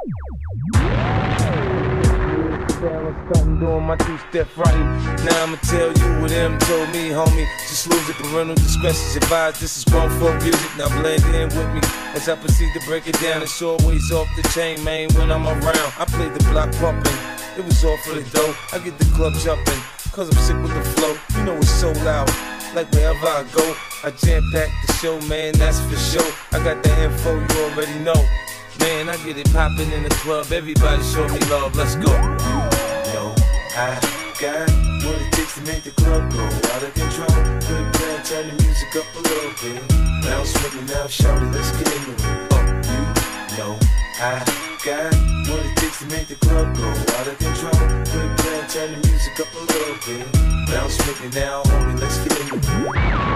Doing my two-step right. Now I'ma tell you what them told me, homie. Just lose it, parental discretion's advised. This is grown folk music, now blend in with me as I proceed to break it down. It's always off the chain, man, when I'm around. I play the block pumping, it was all for the dough. I get the club jumping, cause I'm sick with the flow. You know it's so loud, like wherever I go. I jam-pack the show, man, that's for sure. I got the info, you already know. Man, I get it popping in the club, everybody show me love, let's go. I got what it takes to make the club go out of control. Good plan, turn the music up a little bit. Bounce with me now, shout it, let's get into it. You know I got what it takes to make the club go out of control. Good plan, turn the music up a little bit. Bounce with me now, homie, let's get into it.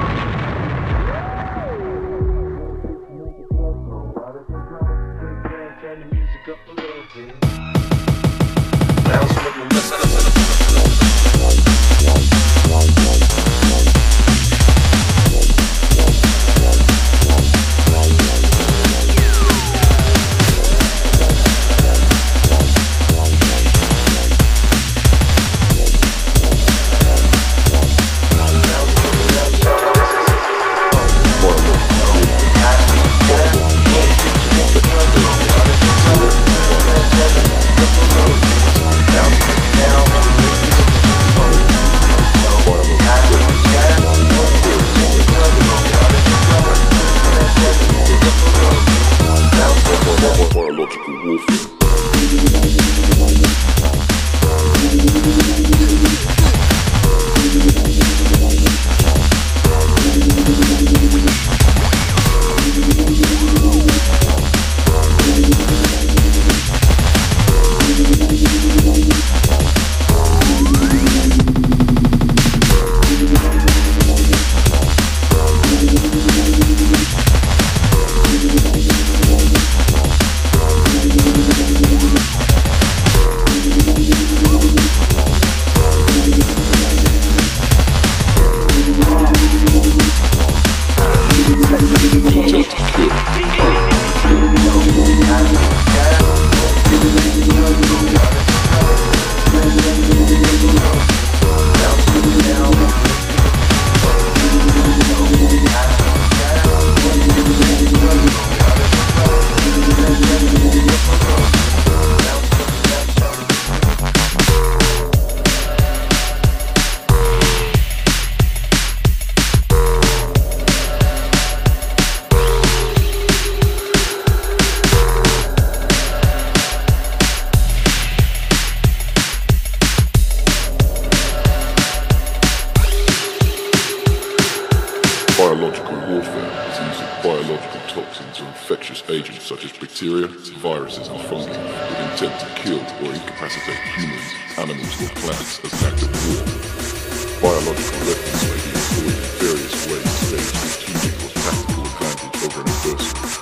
Biological warfare is the use of biological toxins or infectious agents such as bacteria, viruses and fungi with intent to kill or incapacitate humans, animals or plants as an act of war. Biological weapons may be employed in various ways to gain strategic or tactical advantage over an adversary.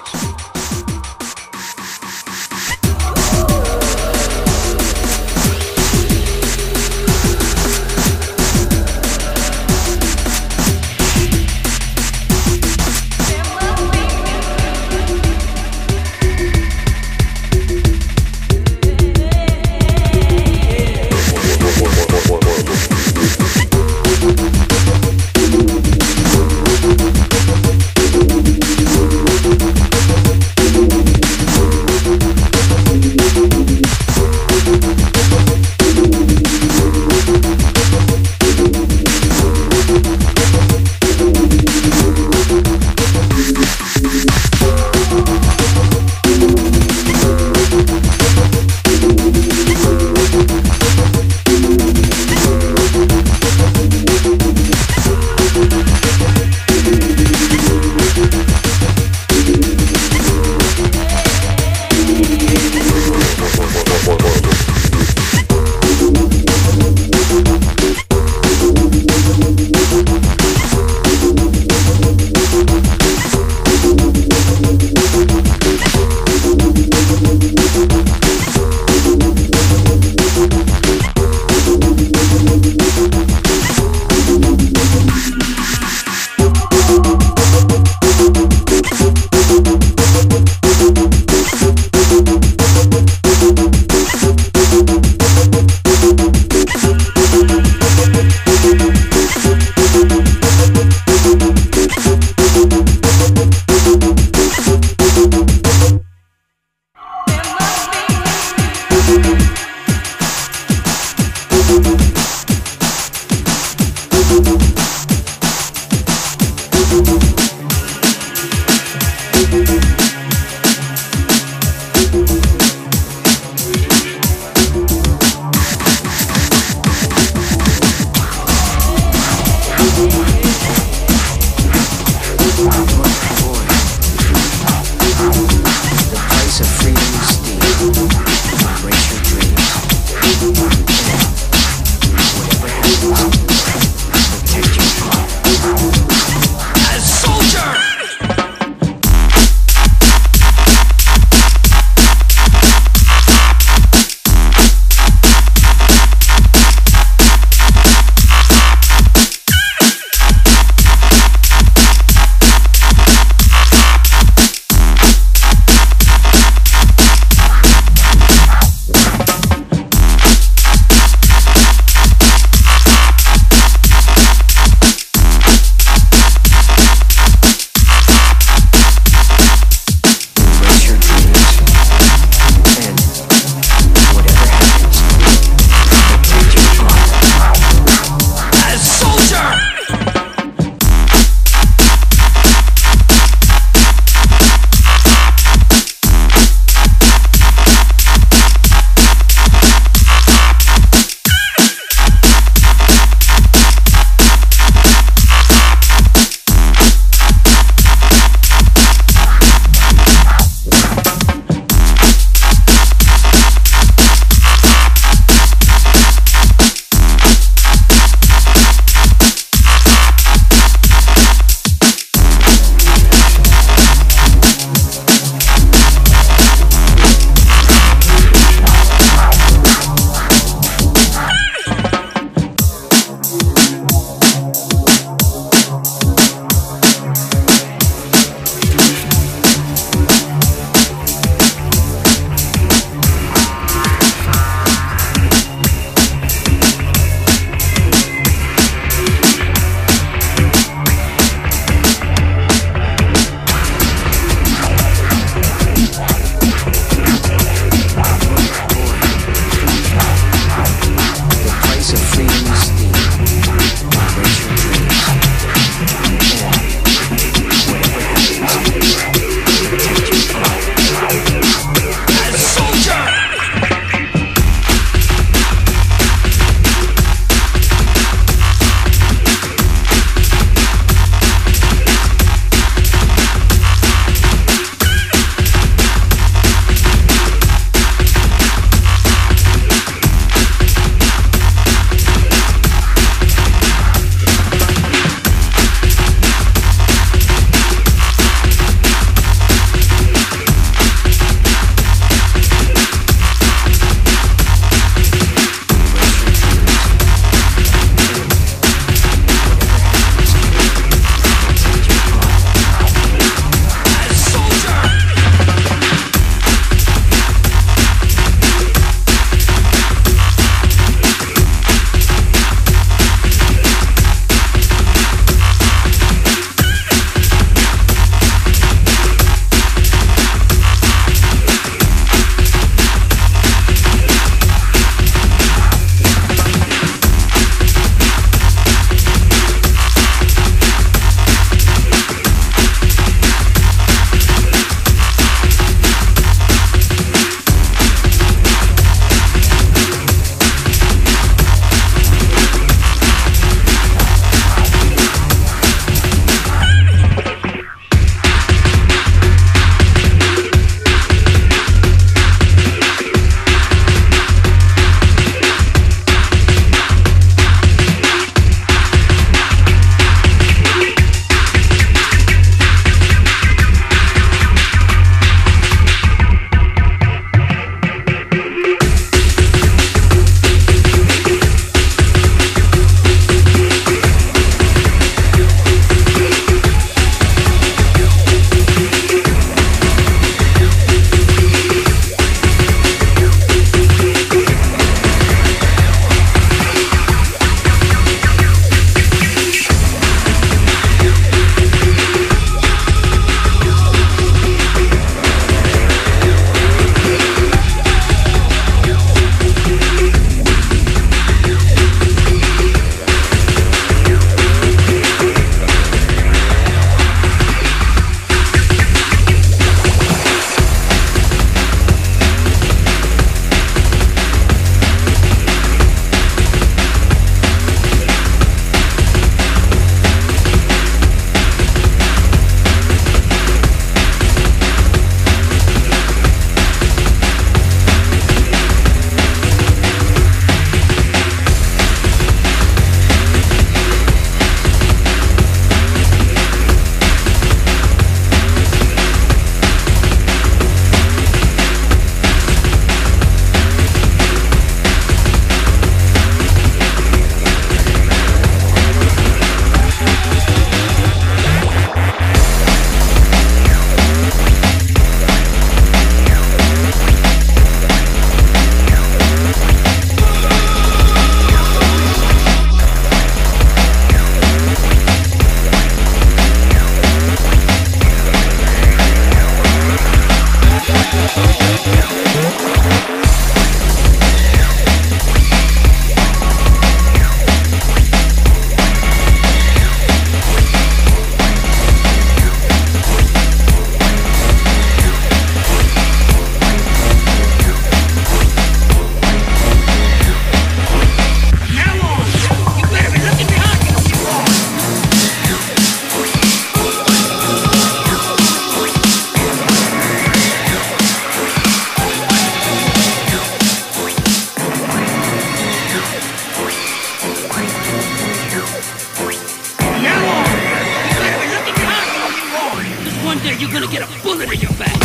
day you're gonna get a bullet in your back.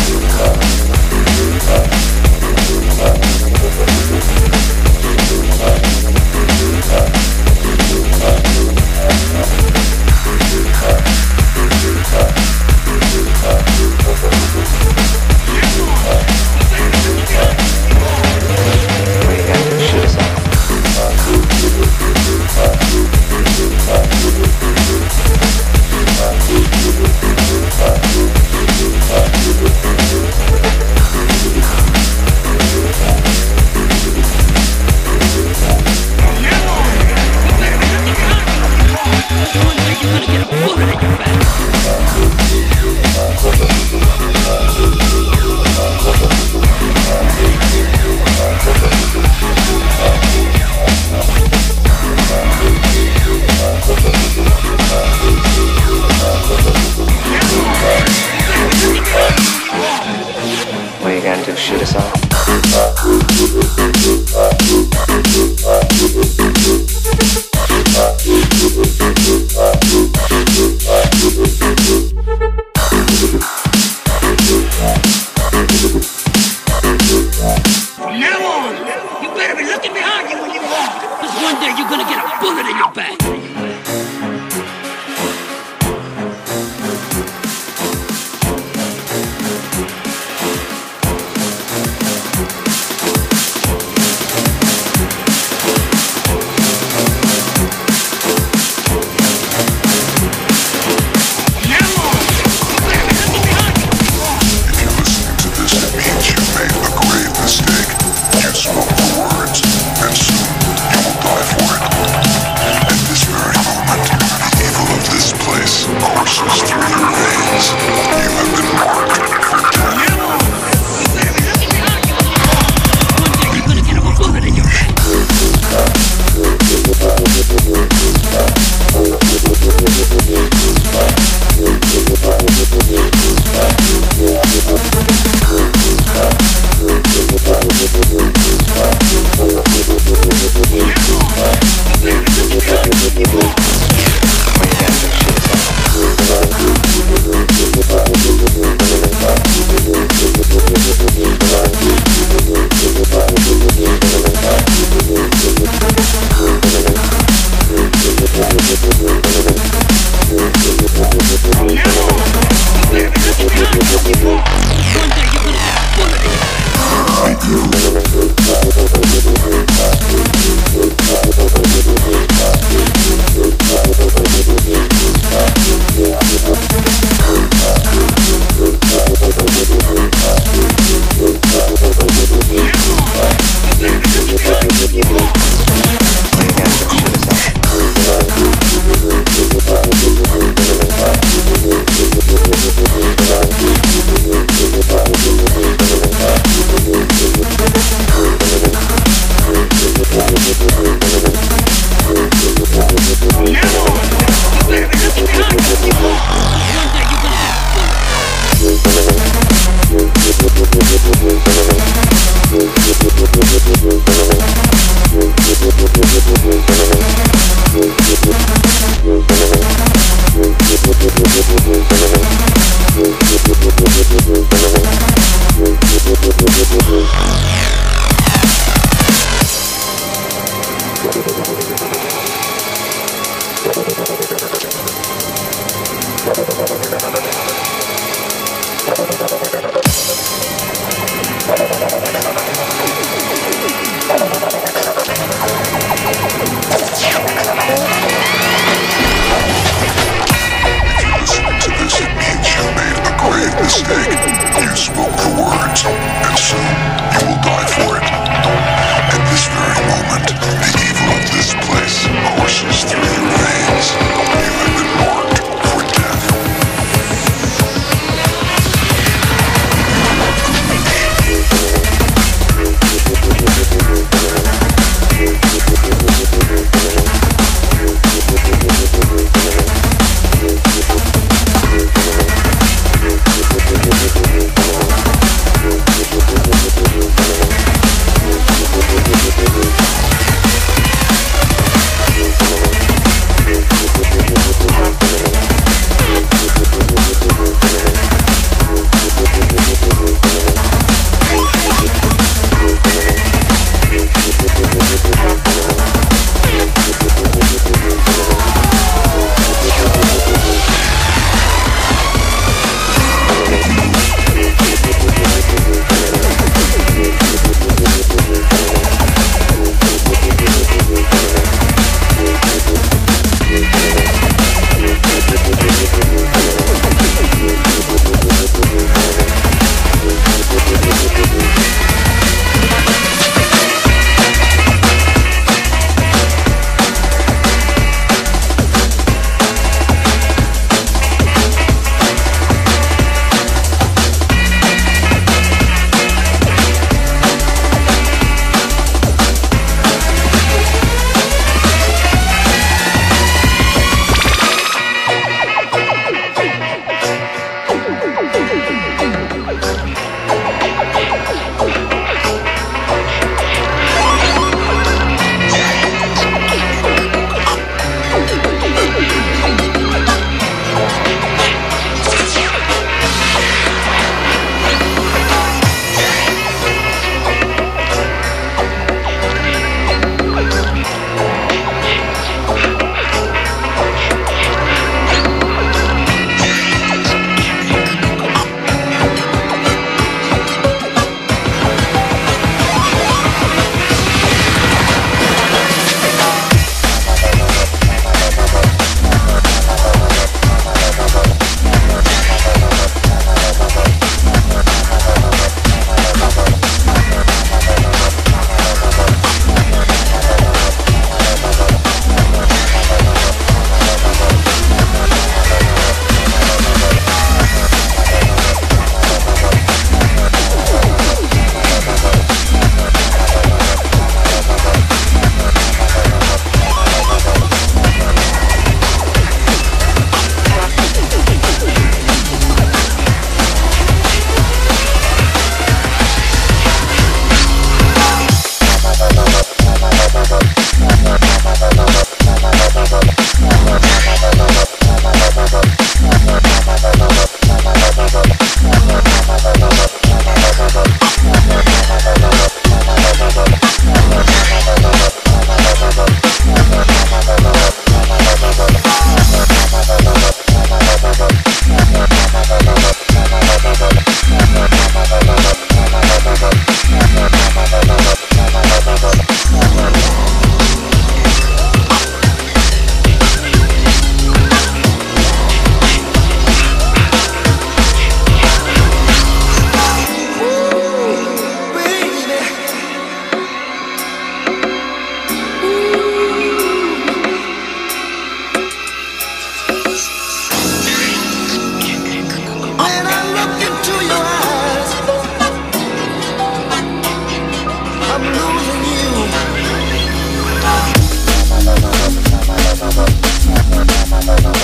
Shoot us all. From now on, you better be looking behind you when you walk, because one day you're gonna get a bullet in your back.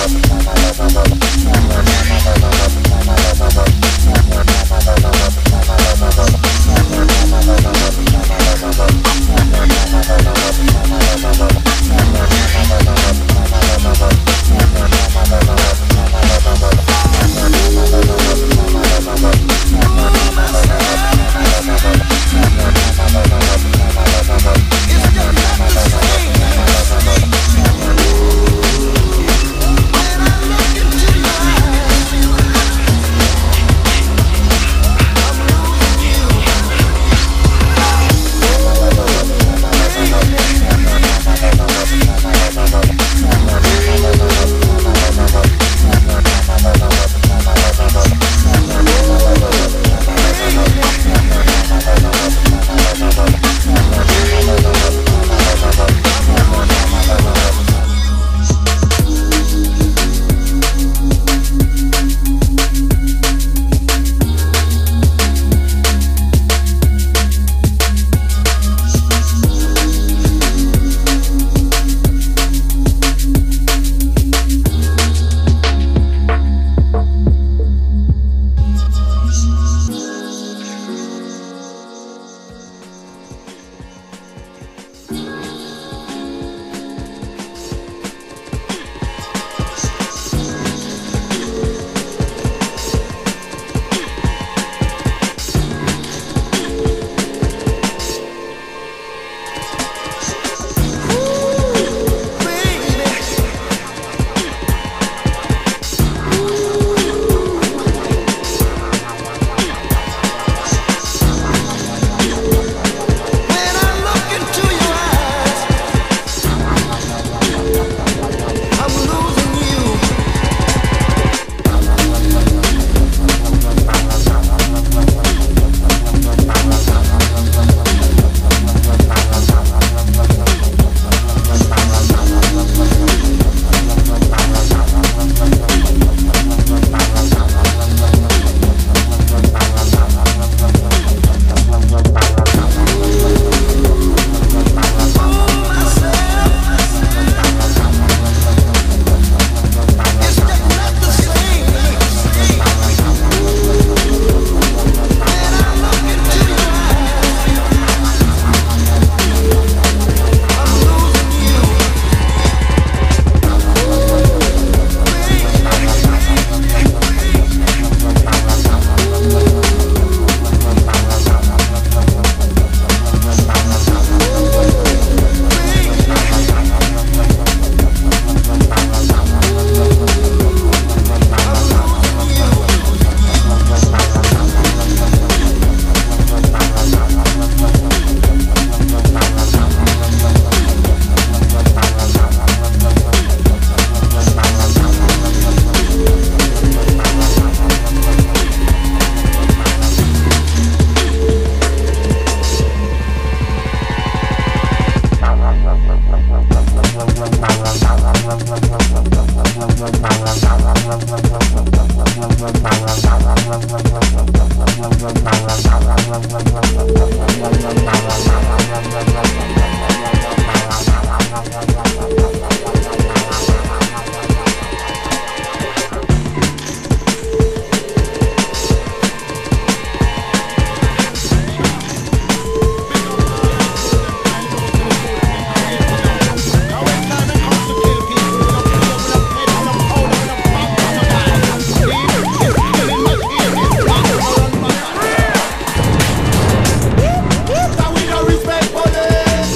Police!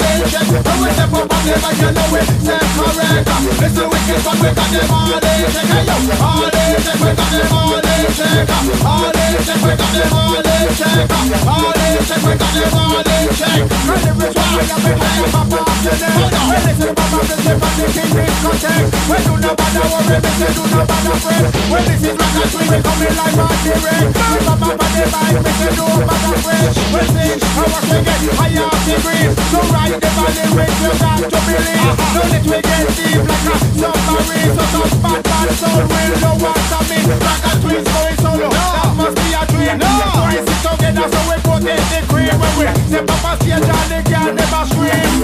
in check. And we step up on them and you know it, step correct. Listen wicked but we got them all in check. Hey yo, all in check, we got them all in check. All in check, we got them all in check. All in check, we got them all in check. And every time we have been high up off the neck. We listen to Papa the step and the king is protect. We do not bother worry, we say do not bother fret. When this is rock and swing, we come in like on direct. We come up on the mic, we say do not bother fret. We sing, and what we get, high off the breeze. So ride the valley with you got to believe. Don't let we get deep like a submarine. So some bad soul will know what I mean. Rock and twist going solo, that must be a dream. So we sit together, so we put in the cream. When we step up on stage and the girl never scream.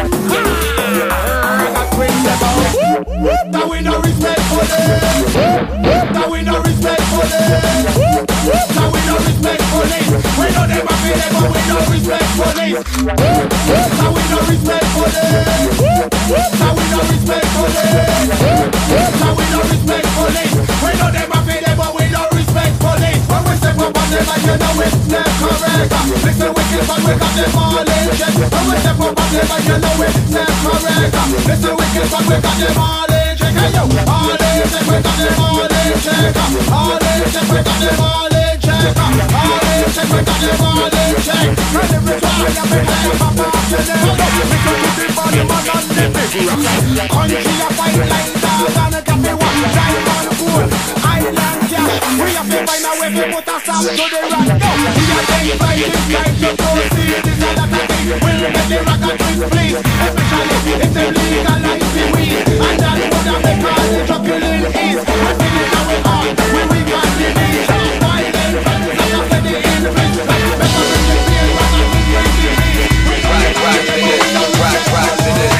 Rock and twist them out. That we no respect for them. That we no respect for them. That we no respect police. We know them a feel it, but we no respect police. That we no respect for them. That we no respect police. That we no respect police. We know them a feel it, but we no respect police. When we step up on them and you know it's not correct. Listen wicked but we got them all in check. When we step up on them and you know it's not correct. Listen wicked but we got them all in check. Hey yo, all in check, we got them all in check. All in check, we got them all in check. All in check, we got them all in check. And every time we have been high up off the neck. We come to the body man and the big rock. Country a fight like dogs and a cafe walk. Diamond gold, island cash. We have to find a way to put a stop to the rock. We are taking by this time to proceed. This is not a thing. We'll get the rock and twist please. Especially if they legalize the weed. And that's what I'm because the juggling is. I feel it how we are when we got the need. Violent fans like I said the influence. Better than the feel when I think we see me. We don't get rock to this, rock to this.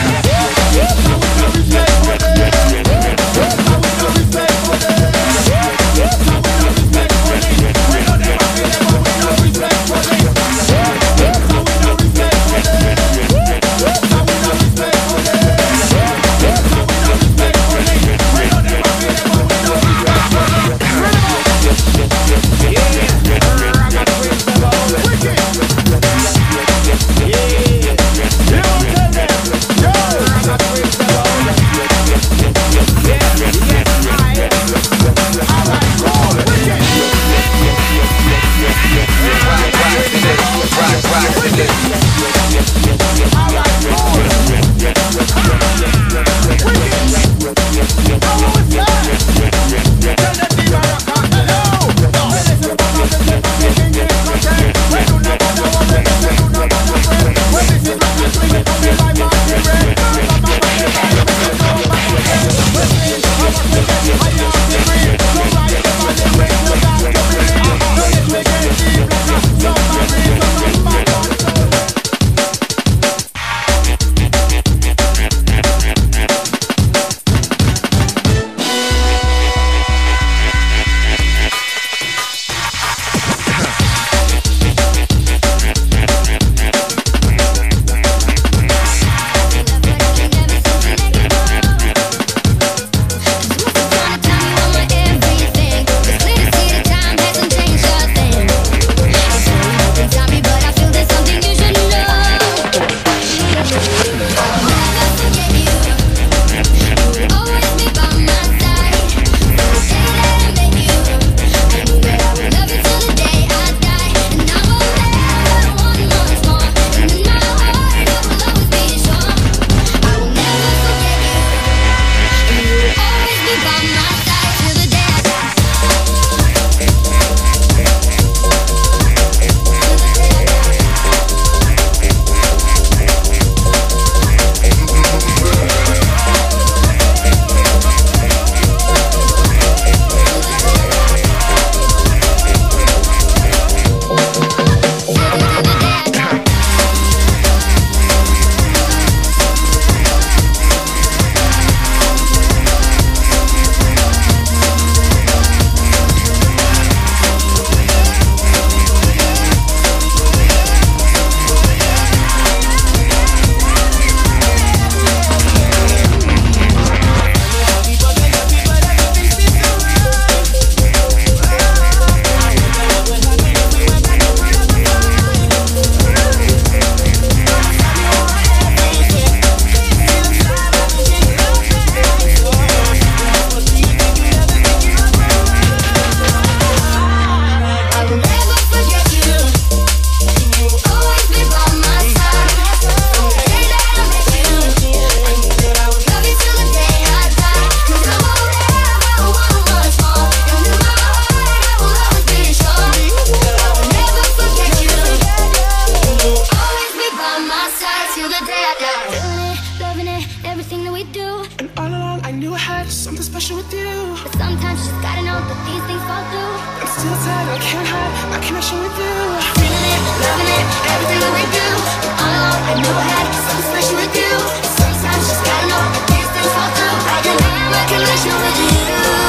I knew I had something special with you. But sometimes you just gotta know that these things fall through. I'm still tired, I can't hide my connection with you. Feeling it, loving it, everything that we do. All along, I knew I had something special with you. Sometimes you just gotta know that these things fall through. I can have my connection with you.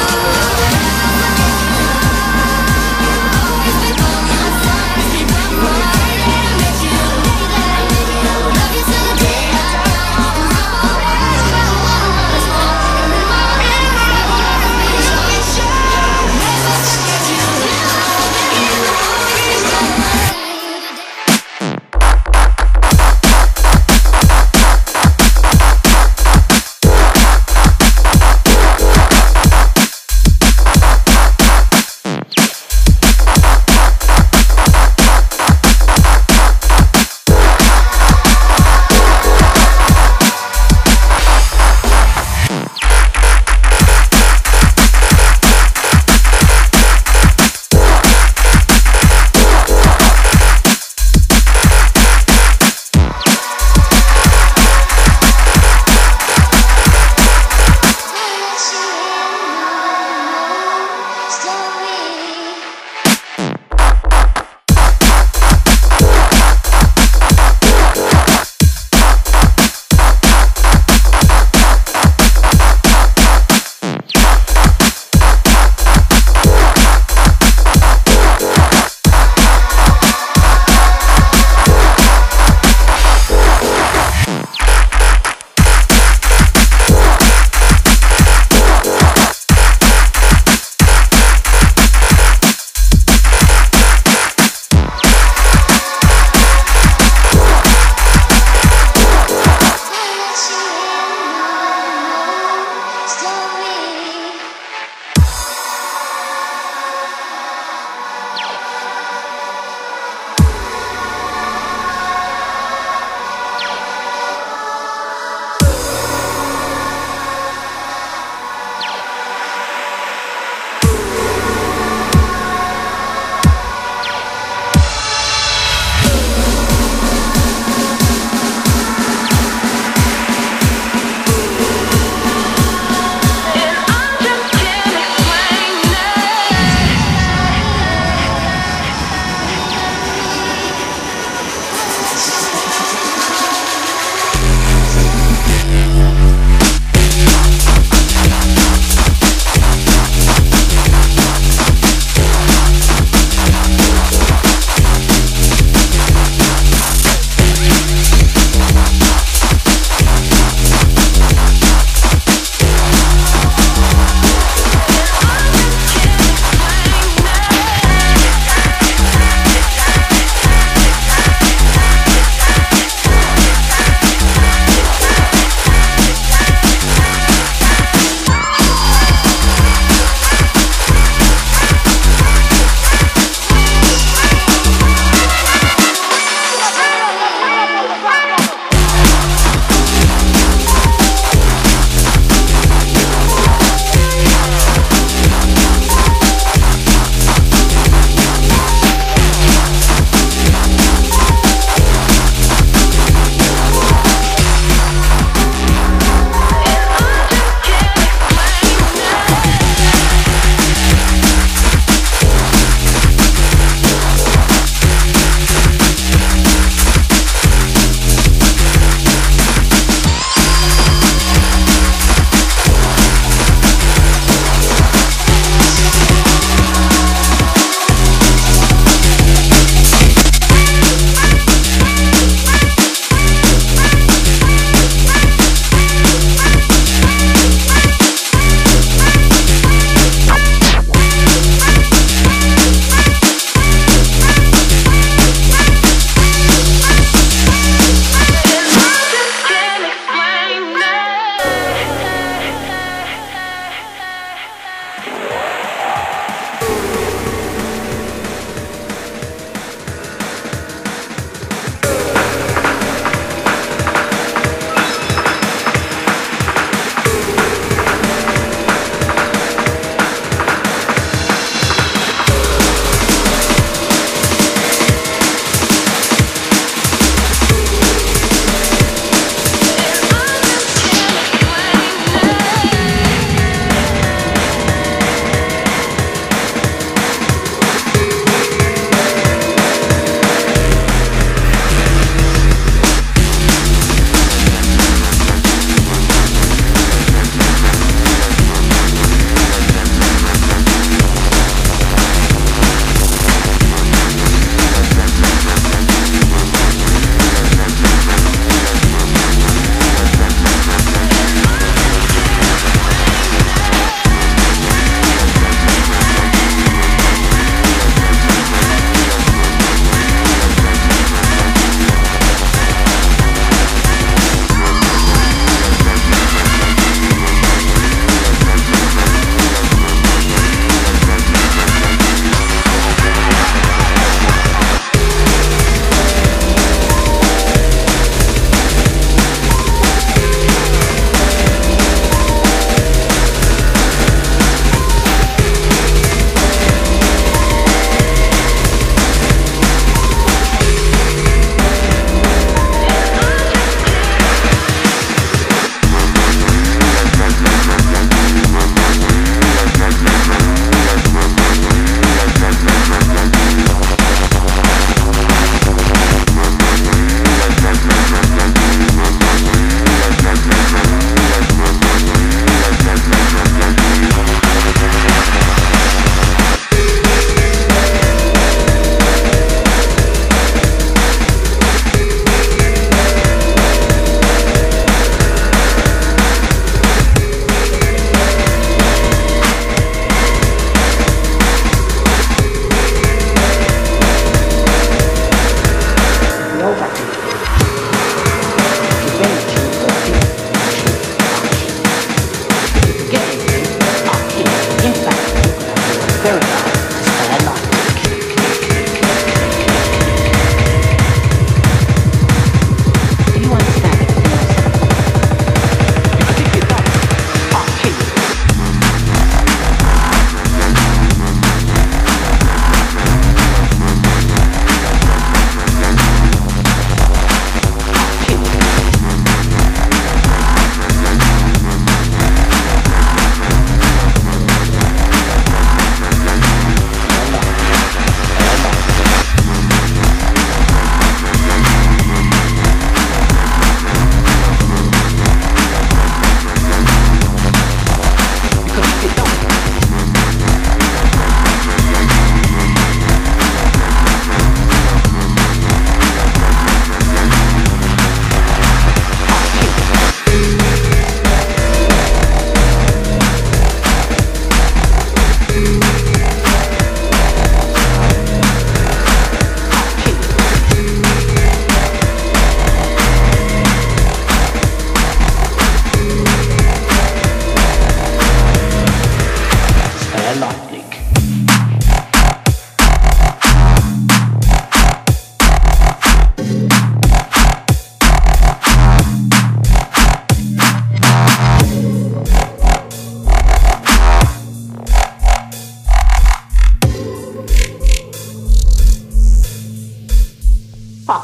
Always been on my side, been by my side. I met you, love you till the day I die.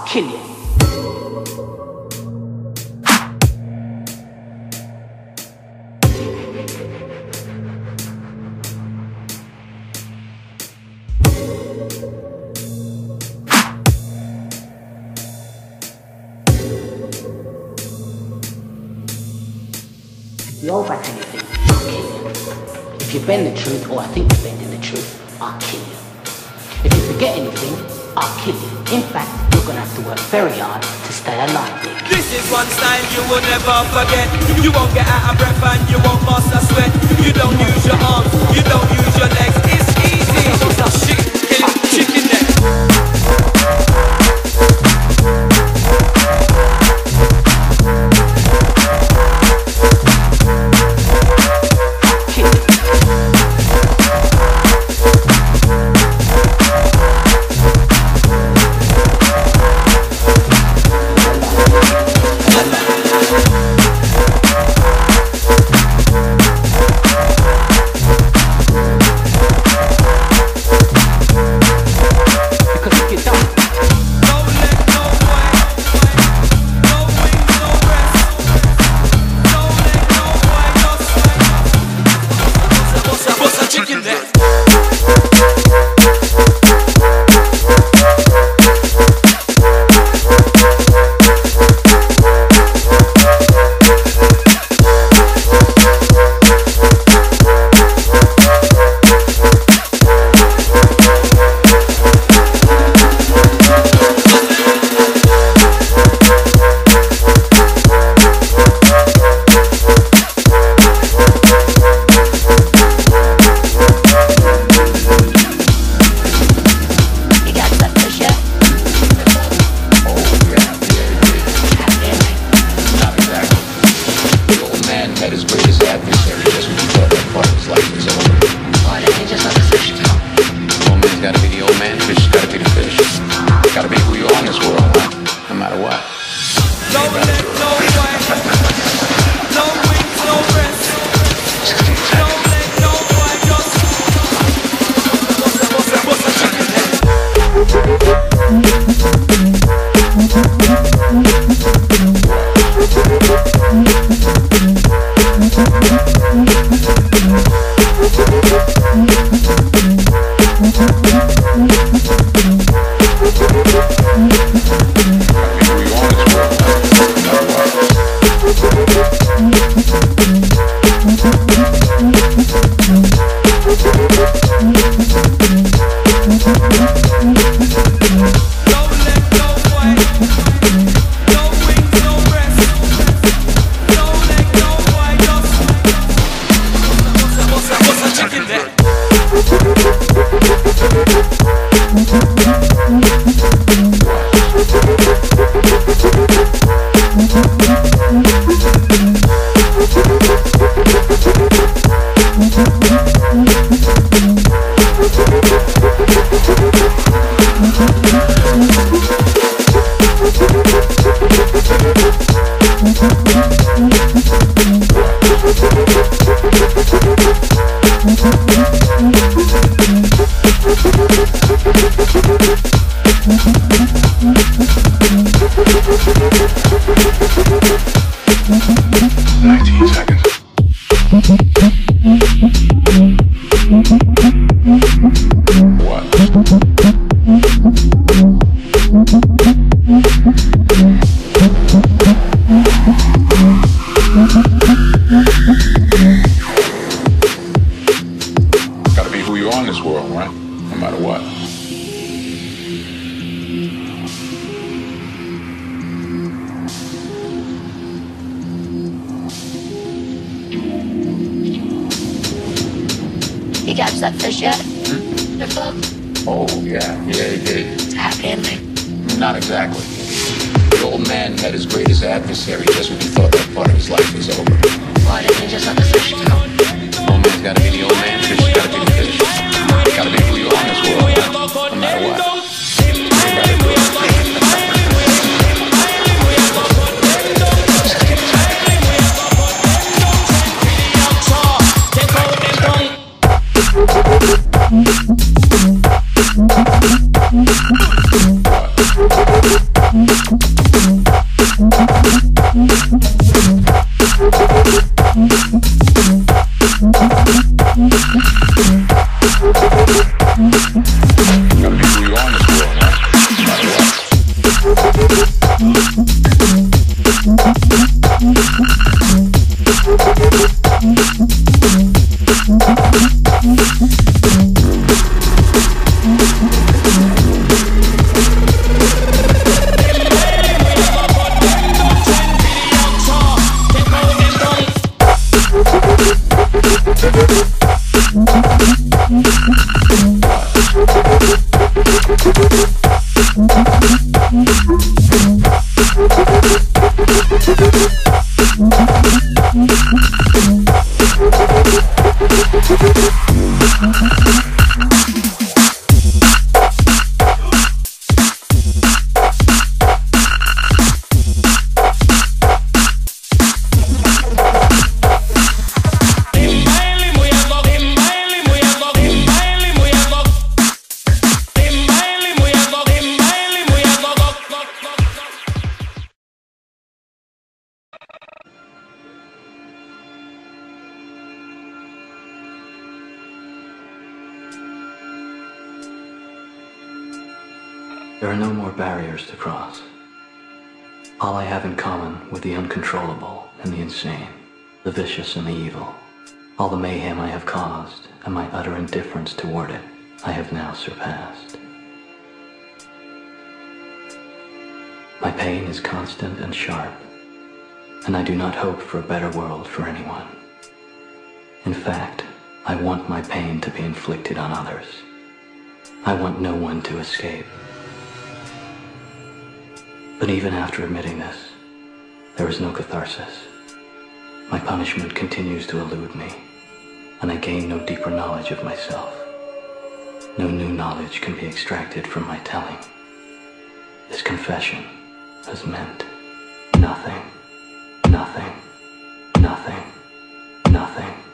kill you. If you overthink anything, I'll kill you. If you bend the truth, or I think you're bending the truth, I'll kill you. If you forget anything, I'll kill you. In fact, you're gonna have to work very hard to stay alive, Nick. This is one style you will never forget. You won't get out of breath and you won't master sweat. You don't use your arms, you don't use your legs. It's easy. Shit, killing chicken neck. Gotta be who you are in this world, right? No matter what. You catch that fish yet? The club? Oh, yeah, he did. It's a happy ending. Not exactly. The old man met his greatest adversary just when he thought that part of his life was over. Why didn't you just let the fish go? Old man's gotta be the old man, fish gotta be the fish. Gotta be who you are in this world, right? No matter what. What? Gotta be who you are in this world, huh? No matter There are no more barriers to cross. All I have in common with the uncontrollable and the insane, the vicious and the evil, all the mayhem I have caused and my utter indifference toward it, I have now surpassed. My pain is constant and sharp, and I do not hope for a better world for anyone. In fact, I want my pain to be inflicted on others. I want no one to escape. But even after admitting this, there is no catharsis. My punishment continues to elude me, and I gain no deeper knowledge of myself. No new knowledge can be extracted from my telling. This confession has meant nothing, nothing, nothing, nothing.